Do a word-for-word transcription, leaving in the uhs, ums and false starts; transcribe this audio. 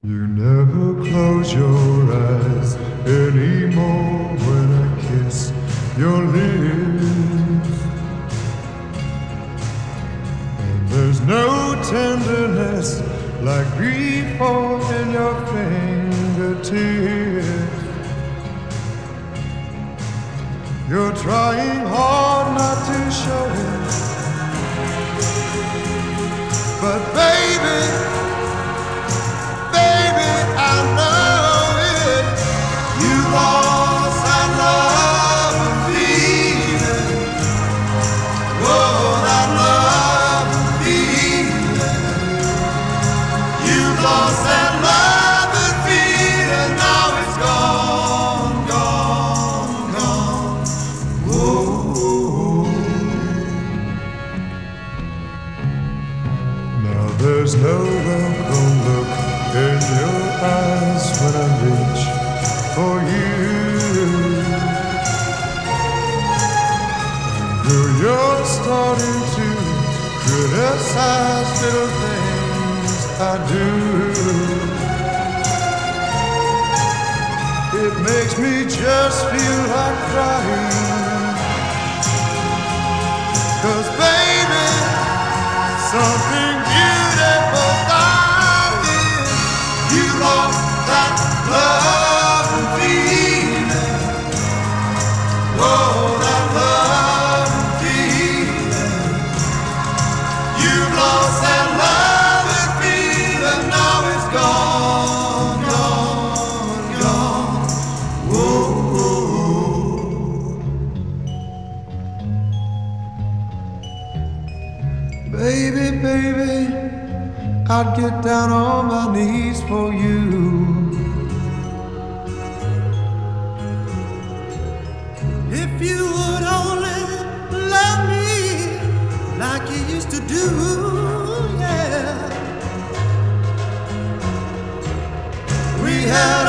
You never close your eyes anymore when I kiss your lips. And there's no tenderness like grief in your fingertips. You're trying hard not to show it, but baby, there's no welcome look in your eyes when I reach for you. Girl, you're starting to criticize little things I do. It makes me just feel like crying, 'cause baby, something baby, baby, I'd get down on my knees for you. If you would only love me like you used to do, yeah. We had